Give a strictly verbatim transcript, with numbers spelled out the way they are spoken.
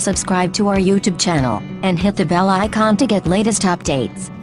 subscribe to our YouTube channel, and hit the bell icon to get latest updates.